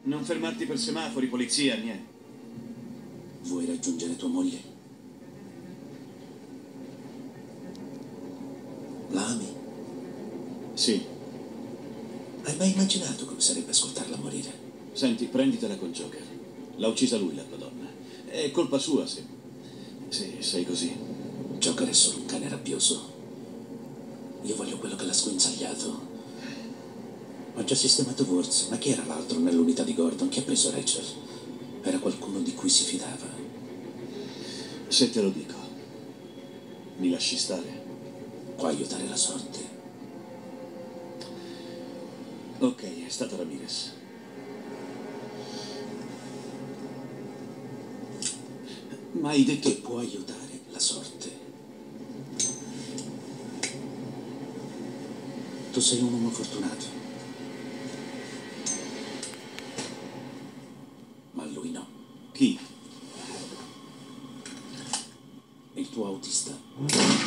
Non fermarti per semafori, polizia, niente. Vuoi raggiungere tua moglie? La ami? Sì. Hai mai immaginato come sarebbe ascoltarla morire? Senti, prenditela con Joker. L'ha uccisa lui, la tua donna. È colpa sua se sei così. Joker è solo un cane rabbioso. Io voglio quello che l'ha sguinzagliato. Ho già sistemato Wurz, ma chi era l'altro nell'unità di Gordon? Chi ha preso Rachel? Era qualcuno di cui si fidava. Se te lo dico, mi lasci stare? Può aiutare la sorte. Ok, è stato Ramirez. Ma hai detto Che può aiutare la sorte. Tu sei un uomo fortunato. Ma lui no. chi? Il tuo autista.